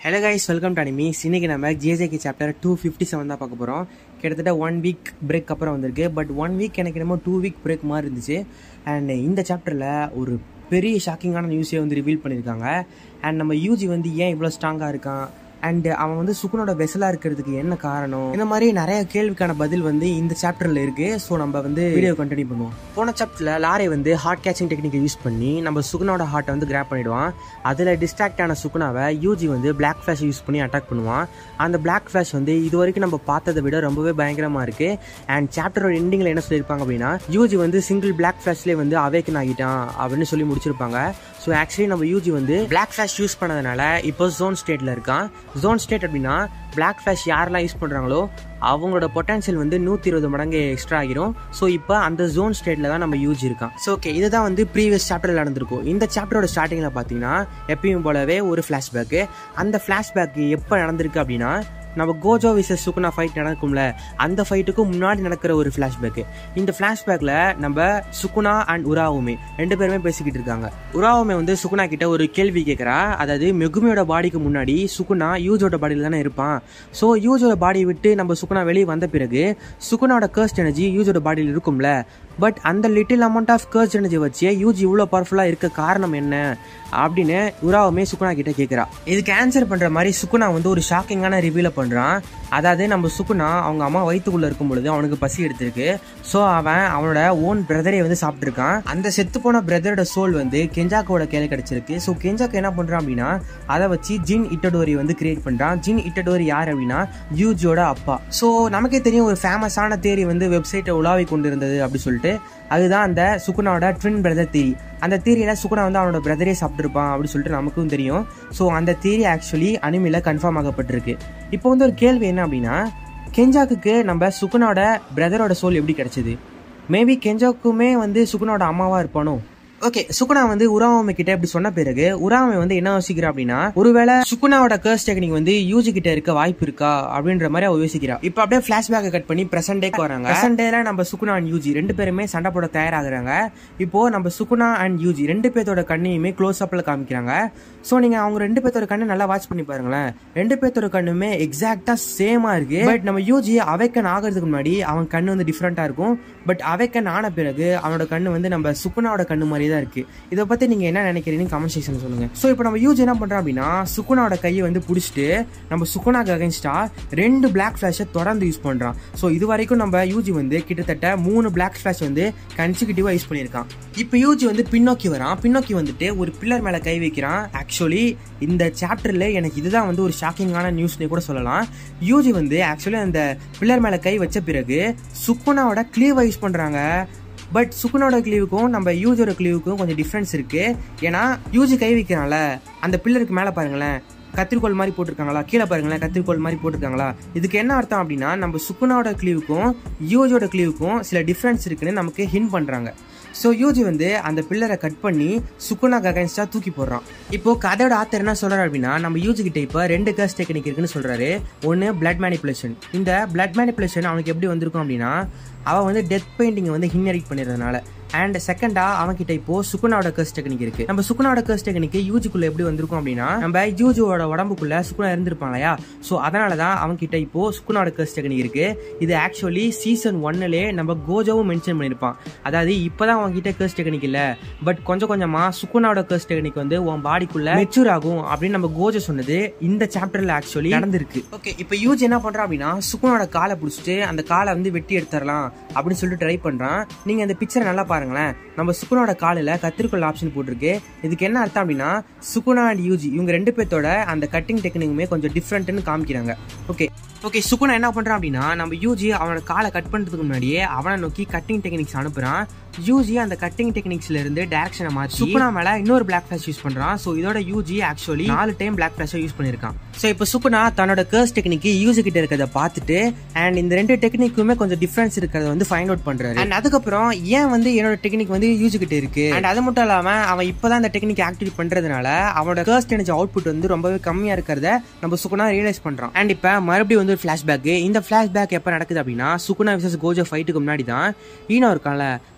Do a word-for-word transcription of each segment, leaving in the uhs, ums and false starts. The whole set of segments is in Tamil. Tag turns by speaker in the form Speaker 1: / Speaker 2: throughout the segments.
Speaker 1: Hello guys, welcome to Animes. இன்னைக்கு நம்ம J J K chapter two fifty-seven தான் பார்க்க போறோம். கிட்டத்தட்ட one week break அப்புறம் வந்திருக்கு. பட் one week எனக்கு என்னமோ two week break மாதிரி இருந்துச்சு. அண்ட் இந்த சாப்டர்ல ஒரு பெரிய ஷாக்கிங்கான நியூஸே வந்து ரிவீல் பண்ணியிருக்காங்க. அண்ட் நம்ம யூஜி வந்து ஏன் இவ்வளோ ஸ்ட்ராங்காக இருக்கான், அண்ட் அவன் வந்து சுக்குனோட வெசலாக இருக்கிறதுக்கு என்ன காரணம், இந்த மாதிரி நிறைய கேள்விக்கான பதில் வந்து இந்த சாப்டரில் இருக்குது. ஸோ நம்ம வந்து வீடியோ கண்டினியூ பண்ணுவோம். போன சாப்டரில் லாரே வந்து ஹார்ட் கேச்சிங் டெக்னிக்கை யூஸ் பண்ணி நம்ம சுகுனோட ஹார்ட்டை வந்து கிராப் பண்ணிடுவான். அதில் டிஸ்ட்ராக்ட் ஆன சுகுனாவை யூஜி வந்து பிளாக் ஃப்ளாஷை யூஸ் பண்ணி அட்டாக் பண்ணுவான். அந்த பிளாக் ஃப்ளாஷ் வந்து இது வரைக்கும் நம்ம பார்த்ததை விட ரொம்பவே பயங்கரமாக இருக்குது. அண்ட் சாப்டரோட எண்டிங்கில் என்ன சொல்லியிருப்பாங்க அப்படின்னா, யூஜி வந்து சிங்கிள் பிளாக் ஃப்ளாஷ்லேயே வந்து அவேக்கன் ஆகிட்டான் அப்படின்னு சொல்லி முடிச்சிருப்பாங்க. ஸோ ஆக்சுவலி நம்ம யூஜி வந்து பிளாக் ஃப்ளாஷ் யூஸ் பண்ணதுனால இப்போ ஜோன் ஸ்டேட்டில் இருக்கான். ஜோன் ஸ்டேட் அப்படின்னா பிளாக் ஃப்ளாஷ் யாரெல்லாம் யூஸ் பண்ணுறாங்களோ அவங்களோட பொட்டன்ஷியல் வந்து நூற்றி இருபது மடங்கு எக்ஸ்ட்ரா ஆகிரும். ஸோ இப்போ அந்த ஜோன் ஸ்டேட்டில் தான் நம்ம யூஜி இருக்கான். ஸோ ஓகே, இதுதான் வந்து ப்ரீவியஸ் சாப்டரில் நடந்திருக்கும். இந்த சாப்டரோட ஸ்டார்டிங்கில் பார்த்தீங்கன்னா எப்பயும் போலவே ஒரு ஃப்ளாஷ்பேக்கு. அந்த ஃப்ளாஷ்பேக்கு எப்போ நடந்திருக்கு அப்படின்னா, நம்ம கோஜோ விசஸ் சுகுனா ஃபைட் நடக்கும்ல, அந்த ஃபைட்டுக்கும் முன்னாடி நடக்கிற ஒரு ஃப்ளாஷ்பேக்கு. இந்த ஃப்ளாஷ்பேக்கில் நம்ம சுகுனா அண்ட் உராவுமே ரெண்டு பேருமே பேசிக்கிட்டு இருக்காங்க. உராவுமே வந்து சுகுனா கிட்ட ஒரு கேள்வி கேட்குறா. அதாவது மெகுமியோட பாடிக்கு முன்னாடி சுகுனா யூஜோட பாடியில் தானே இருப்பான். ஸோ யூஜோட பாடியை விட்டு நம்ம சுகுனா வெளியே வந்த பிறகு சுகுனாவோட கர்ஸ்ட் எனர்ஜி யூஜோட பாடியில் இருக்கும்ல, பட் அந்த little amount of cursed energy வச்சு யூஜி இவ்வளோ பவர்ஃபுல்லாக இருக்க காரணம் என்ன அப்படின்னு உராவுமே சுகுனா கிட்ட கேட்குறா. இதுக்கு ஆன்சர் பண்ணுற மாதிரி சுகுனா வந்து ஒரு ஷாக்கிங்கான ரிவ்யூவில் பண்ணுறான். அதாவது நம்ம சுகுனா அவங்க அம்மா வயிற்றுக்குள்ளே இருக்கும் பொழுது அவனுக்கு பசி எடுத்திருக்கு. ஸோ அவன் அவனோட ஓன் பிரதரை வந்து சாப்பிட்ருக்கான். அந்த செத்து போன பிரதரோட சோல் வந்து கெஞ்சாக்கோட கையில கிடைச்சிருக்கு. ஸோ கெஞ்சாக்கு என்ன பண்ணுறான் அப்படின்னா, அதை வச்சு ஜின் இட்டடோரி வந்து கிரியேட் பண்ணுறான். ஜின் இட்டடோரி யார் அப்படின்னா யூஜியோட அப்பா. ஸோ நமக்கே தெரியும் ஒரு ஃபேமஸான தேரி வந்து வெப்சைட்டை உலாவி கொண்டு இருந்தது அப்படி சொல்லிட்டு, அதுதான் அந்த சுகுனாவோட ட்வின் பிரதர் தேரி. அந்த தேரியில சுகுனா வந்து அவனோட பிரதரே சாப்பிட்டுருப்பான் அப்படின்னு சொல்லிட்டு நமக்கும் தெரியும். ஸோ அந்த தேரி ஆக்சுவலி அனிமில கன்ஃபார்ம் ஆகப்பட்டிருக்கு. இப்போ வந்து ஒரு கேள்வி என்ன அப்படின்னா, கெஞ்சாக்கு நம்ம சுகுனாவோட பிரதரோட சோல் எப்படி கிடைச்சது? மேபி கெஞ்சாக்குமே வந்து சுகுனாவோட அம்மாவா இருப்பானோ? ஓகே, சுகுனா வந்து உராவமை கிட்ட இப்படி சொன்ன பிறகு உராவமை வந்து என்ன யோசிக்கிறா அப்படின்னா, ஒருவேளை சுகுனாவோட கர்ஸ் டெக்னிக் வந்து யூஜி கிட்ட இருக்க வாய்ப்பு இருக்கா அப்படின்ற மாதிரி அவ யோசிக்கிறா. இப்ப அப்படியே பிளாஷ்பேக் கட் பண்ணி பிரசன்ட் டேக்கு வராங்க. பிரசன்ட் டேல நம்ம சுகுனா அண்ட் யூஜி ரெண்டு பேருமே சண்டை போட தயாராகிறாங்க. இப்போ நம்ம சுகுனா அண்ட் யூஜி ரெண்டு பேர்த்தோட கண்ணையுமே க்ளோஸ் அப்ல காமிக்கிறாங்க. ஸோ நீங்க அவங்க ரெண்டு பேர்த்தோட கண்ணை நல்லா வாட்ச் பண்ணி பாருங்களேன். ரெண்டு பேர்த்தோட கண்ணுமே எக்ஸாக்டா சேமா இருக்கு. பட் நம்ம யூஜி அவேக்கன் ஆகிறதுக்கு முன்னாடி அவன் கண்ணு வந்து டிஃப்ரெண்டா இருக்கும். பட் அவேக்கன் ஆன பிறகு அவனோட கண்ணு வந்து நம்ம சுகுனாவோட கண்ணு மாதிரி தான் இருக்கு. இதை பத்தி நீங்க என்ன நினைக்கிறீங்கன்னு கமெண்ட் செக்ஷன்ல சொல்லுங்க. சோ இப்போ நம்ம யூஜி என்ன பண்றோம் அப்படின்னா, சுகுனாவோட கையை வந்து பிடிச்சிட்டு நம்ம சுகுனாக்கு அகைன்ஸ்டா ரெண்டு பிளாக் ஃபிளாஷை தொடர்ந்து யூஸ் பண்றான். ஸோ இது வரைக்கும் நம்ம யூஜி வந்து கிட்டத்தட்ட மூணு பிளாக் ஃபிளாஷ் வந்து கன்சிக்யூட்டிவா யூஸ் பண்ணியிருக்கான். இப்போ யூஜி வந்து பின்னோக்கி வரான். பின்னோக்கி வந்துட்டு ஒரு பில்லர் மேல கை வைக்கிறான். ஆக்சுவலி இந்த சாப்டர்ல எனக்கு இதுதான் வந்து ஒரு ஷாக்கிங்கான நியூஸ்னே கூட சொல்லலாம். யூஜி வந்து ஆக்சுவலி அந்த பில்லர் மேல கை வச்ச பிறகு சுகுனாவோட கிளீவை யூஸ் பண்றாங்க. பட் சுகுனோட கிளீவுக்கும் நம்ம யூஜியோட கிளீவுக்கும் கொஞ்சம் டிஃப்ரென்ஸ் இருக்கு. ஏன்னா யூஜி கை வைக்கிறான்ல, அந்த பில்லருக்கு மேல பாருங்களேன் கத்திரிக்கோள் மாதிரி போட்டிருக்காங்களா, கீழே பாருங்களேன் கத்திரிக்கோள் மாதிரி போட்டிருக்காங்களா. இதுக்கு என்ன அர்த்தம் அப்படின்னா, நம்ம சுகுனாவோட கிளீவுக்கும் யூஜியோட கிளீவுக்கும் சில டிஃப்ரென்ஸ் இருக்குன்னு நமக்கு ஹிண்ட் பண்றாங்க. ஸோ யூஜி வந்து அந்த பில்லரை கட் பண்ணி சுகுனாக்கு அகைன்ஸ்டா தூக்கி போடுறான். இப்போ கதையோட ஆத்தர் என்ன சொல்றாரு அப்படின்னா, நம்ம யூஜி கிட்ட இப்போ ரெண்டு கர்ஸ் டெக்னிக் இருக்குன்னு சொல்றாரு. ஒன்று பிளட் மேனிபுலேஷன். இந்த பிளட் மேனிபுலேஷன் அவனுக்கு எப்படி வந்திருக்கும் அப்படின்னா, அவன் வந்து டெத் பெயிண்டிங் வந்து இன்ஹெரிட் பண்ணிடுறதுனால. அண்ட் செகண்டா அவன் கிட்ட இப்போ சுகுனாவோட கர்ஸ் டெக்னிக் இருக்கு. நம்ம சுகுனாவோட கர்ஸ் டெக்னிக் யூஜிக்குள்ள எப்படி வந்திருக்கும் அப்படின்னா, நம்ம யூஜியோட உடம்புக்குள்ள சுகுனா இருந்திருப்பான் இல்லையா. ஸோ அதனாலதான் அவன் கிட்ட இப்போ சுகுனாவோட கர்ஸ் டெக்னிக் இருக்கு. இது ஆக்சுவலி சீசன் ஒன்னுலே நம்ம கோஜோவும் மென்ஷன் பண்ணிருப்பான். அதாவது இப்பதான் அவன் கிட்ட கர்ஸ் டெக்னிக் இல்ல, பட் கொஞ்சம் கொஞ்சமா சுகுனாவோட கர்ஸ் டெக்னிக் வந்து உன் பாடிக்குள்ள மெச்சூர் ஆகும் அப்படின்னு நம்ம கோஜோ சொன்னது இந்த சாப்டர்ல ஆக்சுவலி நடந்திருக்கு. ஓகே, இப்போ யூஜி என்ன பண்றான் அப்படின்னா, சுகுனாவோட காலை பிடிச்சிட்டு அந்த காலை வந்து வெட்டி எடுத்துடலாம் அப்படின்னு சொல்லிட்டு ட்ரை பண்றான். நீங்க அந்த பிக்சரை நல்லா பாருங்களேன். நம்ம சுகுனாவோட காலில் கத்திரிக்கோள் ஆப்ஷன் போட்டிருக்கு. இதுக்கு என்ன அர்த்தம் அப்படின்னா, சுகுனா அண்ட் யூஜி இவங்க ரெண்டு பேர்த்தோட அந்த கட்டிங் டெக்னிக்குமே கொஞ்சம் டிஃப்ரெண்ட்னு காமிக்கிறாங்க. ஓகே ஓகே சுகுனா என்ன பண்றான் அப்படின்னா, நம்ம யூஜி அவனோட காலை கட் பண்றதுக்கு முன்னாடியே அவனை நோக்கி கட்டிங் டெக்னிக்ஸ் அனுப்புறான். யூஜி அந்த கட்டிங் டெக்னிக்ஸ்ல இருந்து டைரக்ஷனை மாற்றி சுகுனா மேல இன்னொரு பிளாக் ஃபிளாஷ் யூஸ் பண்றான். சோ இதோட யூஜி ஆக்சுவலி நாலு டைம் பிளாக் ஃபிளாஷ் யூஸ் பண்ணிருக்கான். சோ இப்போ சுகுனா தன்னோட கர்ஸ் டெக்னிக் யூஜி கிட்ட இருக்கிறத பார்த்துட்டு அண்ட் இந்த ரெண்டு டெக்னிக்குமே கொஞ்சம் டிஃபரன்ஸ் இருக்கிறத வந்து ஃபைண்ட் அவுட் பண்றாரு. அண்ட் அதுக்கப்புறம் ஏன் வந்து என்னோட டெக்னிக் வந்து யூஜி கிட்ட இருக்கு, அண்ட் அது மட்டும் இல்லாம அவன் இப்பதான் இந்த டெக்னிக் ஆக்டிவேட் பண்றதுனால அவனோட கர்ஸ் எனர்ஜி அவுட்புட் வந்து ரொம்பவே கம்மியா இருக்கிறத நம்ம சுகுனா ரியலைஸ் பண்றான். அண்ட் இப்ப மறுபடியும் வந்து ஒரு ஃபிளாஷ்பேக். இந்த ஃபிளாஷ்பேக் எப்ப நடக்குது அப்படின்னா, சுகுனா விசஸ் கோஜோ ஃபைட்டுக்கு முன்னாடி தான் ஈனோ இருக்கான்ல,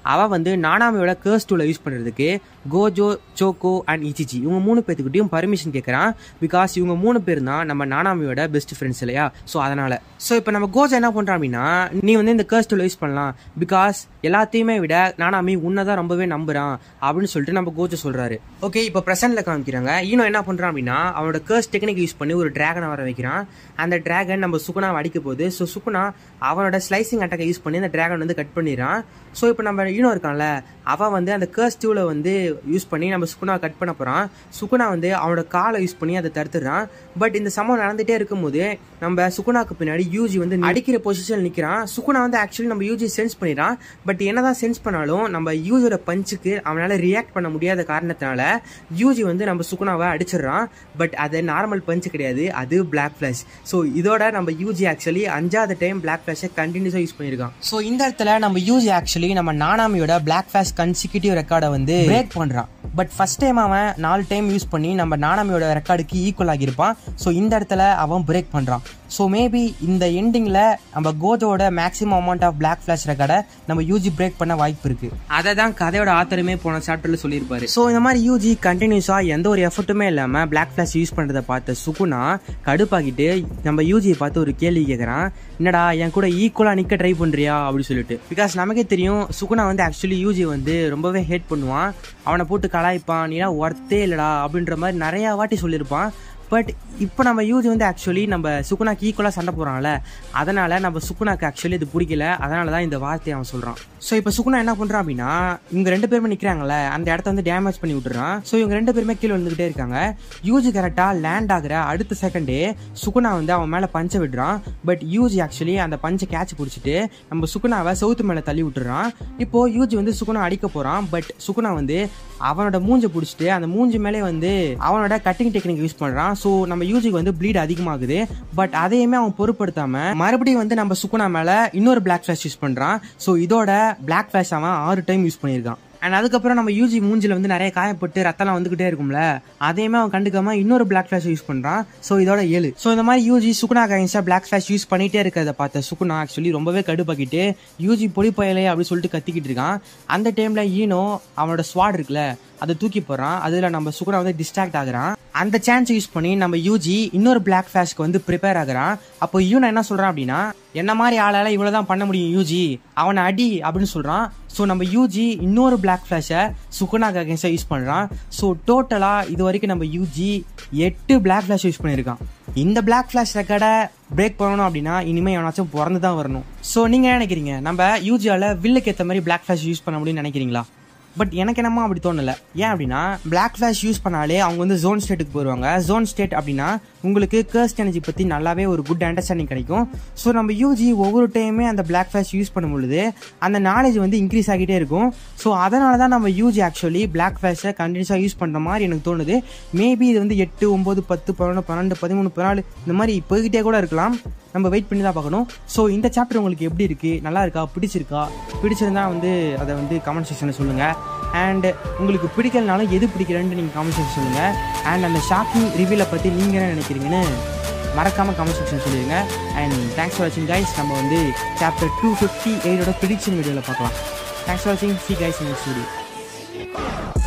Speaker 1: அவள் வந்து நானாமியோட கர்ஸ் டூலை யூஸ் பண்ணுறதுக்கு கோஜோ, சோக்கோ அண்ட் இச்சிச்சி இவங்க மூணு பேர்த்துக்கிட்டையும் பர்மிஷன் கேட்குறான். பிகாஸ் இவங்க மூணு பேர் தான் நம்ம நானாமியோட பெஸ்ட் ஃப்ரெண்ட்ஸ் இல்லையா. ஸோ அதனால் ஸோ இப்போ நம்ம கோஜோ என்ன பண்ணுறான் அப்படின்னா, நீ வந்து இந்த கர்ஸ் டூலை யூஸ் பண்ணலாம் பிகாஸ் எல்லாத்தையுமே விட நானாமி உன்னை தான் ரொம்பவே நம்புறான் அப்படின்னு சொல்லிட்டு நம்ம கோஜோ சொல்கிறாரு. ஓகே, இப்போ ப்ரெசென்ட்டில் காமிக்கிறாங்க. ஈனோ என்ன பண்ணுறான் அப்படின்னா, அவனோட கர்ஸ் டெக்னிக் யூஸ் பண்ணி ஒரு டிராகனை வர வைக்கிறான். அந்த டிராகன் நம்ம சுகுனாவை அடிக்க போகுது. ஸோ சுகுனா அவனோட ஸ்லைசிங் அட்டாக்கை யூஸ் பண்ணி அந்த டிராகன் வந்து கட் பண்ணிடுறான். ஸோ இப்போ நம்ம ஈனோ இருக்கான்ல, அவன் வந்து அந்த கர்ஸ் டூவில் வந்து யூஸ் பண்ணி நம்ம சுகுனாவை கட் பண்ண போகிறான். சுகுனா வந்து அவனோட காலை யூஸ் பண்ணி அதை தடுத்துடுறான். பட் இந்த சம்பவம் நடந்துகிட்டே இருக்கும்போது நம்ம சுகுனாக்கு பின்னாடி யூஜி வந்து அடிக்கிற பொசிஷனில் நிற்கிறான். சுகுனா வந்து ஆக்சுவலி நம்ம யூஜி சென்ஸ் பண்ணிடுறான். பட் என்னதான் சென்ஸ் பண்ணாலும் நம்ம யூஜியோட பஞ்சுக்கு அவனால் ரியாக்ட் பண்ண முடியாத காரணத்தினால யூஜி வந்து நம்ம சுகுனாவை அடிச்சிடுறான். பட் அது நார்மல் பஞ்சு கிடையாது, அது பிளாக் ஃபிளாஷ். ஸோ இதோட நம்ம யூஜி ஆக்சுவலி அஞ்சாவது டைம் பிளாக் ஃபிளாஷை கண்டினியூஸாக யூஸ் பண்ணியிருக்கான். ஸோ இந்த இடத்துல நம்ம யூஜி ஆக்சுவலி நம்ம நானாமியோட பிளாக் ஃபிளாஷ் கன்சிக்யூட்டிவ் ரெக்கார்டை வந்து பிரேக் பண்ணுறான். பட் ஃபர்ஸ்ட் டைம் அவன் நாலு டைம் யூஸ் பண்ணி நம்ம நானாமியோட ரெக்கார்டுக்கு ஈக்குவல் ஆகியிருப்பான். ஸோ இந்த இடத்துல அவன் பிரேக் பண்ணுறான். ஸோ மேபி இந்த எண்டிங்கில் நம்ம கோஜோட maximum amount of black flash ரெக்கார்டை நம்ம யூஜி பிரேக் பண்ண வாய்ப்பு இருக்கு. அதை தான் கதையோட ஆத்தருமே போன சாப்டர்ல சொல்லியிருப்பாரு. ஸோ இந்த மாதிரி யூஜி கண்டினியூஸாக எந்த ஒரு எஃபர்ட்டுமே இல்லாமல் பிளாக் ஃபிளாஷ் யூஸ் பண்ணுறதை பார்த்த சுகுனா கடுப்பாக்கிட்டு நம்ம யூஜியை பார்த்து ஒரு கேள்வி கேட்குறான். என்னடா என் கூட ஈக்குவலாக நிற்க ட்ரை பண்ணுறியா அப்படின்னு சொல்லிட்டு. பிகாஸ் நமக்கே தெரியும் சுகுனா வந்து ஆக்சுவலி யூஜி வந்து ரொம்பவே ஹேட் பண்ணுவான். அவனை போட்டு கலாய்ப்பான், நீனா ஒர்த்தே இல்லடா அப்படின்ற மாதிரி நிறையா வாட்டி சொல்லியிருப்பான். பட் இப்போ நம்ம யூஜி வந்து ஆக்சுவலி நம்ம சுகுனாக்கு ஈக்குவலாக சண்டை போகிறான்ல, அதனால் நம்ம சுகுனாக்கு ஆக்சுவலி இது பிடிக்கல. அதனால தான் இந்த வார்த்தையை அவன் சொல்கிறான். ஸோ இப்போ சுகுனா என்ன பண்ணுறான் அப்படின்னா, இவங்க ரெண்டு பேருமே நிற்கிறாங்களே அந்த இடத்த வந்து டேமேஜ் பண்ணி விட்டுறான். ஸோ இவங்க ரெண்டு பேருமே கீழே வந்துக்கிட்டே இருக்காங்க. யூஜி கரெக்டாக லேண்ட் ஆகிற அடுத்த செகண்டே சுகுனா வந்து அவன் மேலே பஞ்சை விடுறான். பட் யூஜி ஆக்சுவலி அந்த பஞ்சை கேட்ச் பிடிச்சிட்டு நம்ம சுகுனாவை சவுத்து மேலே தள்ளி விட்டுறான். இப்போது யூஜி வந்து சுகுனா அடிக்க போகிறான். பட் சுகுனா வந்து அவனோட மூஞ்சை பிடிச்சிட்டு அந்த மூஞ்சி மேலே வந்து அவனோட கட்டிங் டெக்னிக் யூஸ் பண்ணுறான். ஸோ நம்ம யூஜிக்கு வந்து ப்ளீட் அதிகமாகுது. பட் அதையுமே அவன் பொருட்படுத்தாம மறுபடியும் வந்து நம்ம சுகுனா மேலே இன்னொரு பிளாக் ஃபிளாஷ் யூஸ் பண்ணுறான். ஸோ இதோட பிளாக் ஃபிளாஷ் அவன் ஆறு டைம் யூஸ் பண்ணியிருக்கான். அண்ட் அதுக்கப்புறம் நம்ம யூஜி மூஞ்சில் வந்து நிறைய காயப்பட்டு ரத்தம்லாம் வந்துகிட்டே இருக்கும்ல, அதையுமே அவன் கண்டுக்காம இன்னொரு பிளாக் ஃபிளாஷ் யூஸ் பண்ணுறான். ஸோ இதோட ஏழு. ஸோ இந்த மாதிரி யூஜி சுகுனா கைன்ஸாக பிளாக் ஃபிளாஷ் யூஸ் பண்ணிகிட்டே இருக்கிறத பார்த்த சுகுனா ஆக்சுவலி ரொம்பவே கடுப்பாக்கிட்டு யூஜி பொடி பயலே அப்படின்னு சொல்லிட்டு கத்திக்கிட்டு இருக்கான். அந்த டைமில் ஈனோ அவனோட ஸ்வாட் இருக்குல்ல அதை தூக்கி போடுறான். அதில் நம்ம சுகுனா வந்து டிஸ்ட்ராக்ட் ஆகுறான். அந்த சான்ஸ் யூஸ் பண்ணி நம்ம யூஜி இன்னொரு பிளாக் ஃபிளாஷ்க்கு வந்து ப்ரிப்பேர் ஆகுறான். அப்போ யூனா என்ன சொல்கிறான் அப்படின்னா, என்ன மாதிரி ஆளால் இவ்வளோ தான் பண்ண முடியும் யூஜி, அவனை அடி அப்படின்னு சொல்கிறான். ஸோ நம்ம யூஜி இன்னொரு பிளாக் ஃபிளாஷை சுகுனாக்கு அகேன்ஸ்டாக யூஸ் பண்ணுறான். ஸோ டோட்டலாக இது வரைக்கும் நம்ம யூஜி எட்டு பிளாக் ஃபிளாஷ் யூஸ் பண்ணியிருக்கான். இந்த பிளாக் ஃபிளாஷ் ரெக்கார்டை பிரேக் பண்ணணும் அப்படின்னா இனிமேல் எவனாச்சும் பிறந்து தான் வரணும். ஸோ நீங்கள் என்ன நினைக்கிறீங்க, நம்ம யூஜியால் வில்லுக்கு ஏற்ற மாதிரி பிளாக் ஃபிளாஷ் யூஸ் பண்ண முடியும்னு நினைக்கிறீங்களா? பட் எனக்கு என்னமா அப்படி தோணலை. ஏன் அப்படின்னா பிளாக் ஃபிளாஷ் யூஸ் பண்ணாலே அவங்க வந்து ஜோன் ஸ்டேட்டுக்கு போயிடுவாங்க. ஜோன் ஸ்டேட் அப்படின்னா உங்களுக்கு கர்ஸ்ட் எனர்ஜி பற்றி நல்லாவே ஒரு குட் அண்டர்ஸ்டாண்டிங் கிடைக்கும். ஸோ நம்ம யூஜி ஒவ்வொரு டைமே அந்த பிளாக் ஃபிளாஷ் யூஸ் பண்ணும் பொழுது அந்த நாலேஜ் வந்து இன்க்ரீஸ் ஆகிட்டே இருக்கும். ஸோ அதனால தான் நம்ம யூஜி ஆக்சுவலி பிளாக் ஃபிளாஷை கண்டினியூஸாக யூஸ் பண்ணுற மாதிரி எனக்கு தோணுது. மேபி இது வந்து எட்டு ஒம்பது பத்து பதினொன்று பன்னெண்டு பதிமூணு பதினாலு இந்த மாதிரி போய்கிட்டே கூட இருக்கலாம். நம்ம வெயிட் பண்ணி தான் பார்க்கணும். ஸோ இந்த சாப்டர் உங்களுக்கு எப்படி இருக்குது, நல்லா இருக்கா, பிடிச்சிருக்கா? பிடிச்சிருந்தா வந்து அதை வந்து கமெண்ட் செக்ஷனில் சொல்லுங்கள். அண்ட் உங்களுக்கு பிடிக்கலனாலும் எது பிடிக்கலன்னு நீங்கள் கமெண்ட் செக்ஷன் சொல்லுங்கள். அண்ட் அந்த ஷாக்கிங் ரிவ்யூலை பற்றி நீங்கள் என்ன நினைக்கிறீங்கன்னு மறக்காமல் கமெண்ட் செக்ஷன் சொல்லிடுங்க. அண்ட் தேங்க்ஸ் ஃபார் வாட்சிங் கைஸ். நம்ம வந்து சாப்டர் டூ ஃபிஃப்டி எயிட்டோட ப்ரிடிக்ஷன் வீடியோவில் பார்க்கலாம். தேங்க்ஸ் ஃபார் வாட்சிங். See guys next video.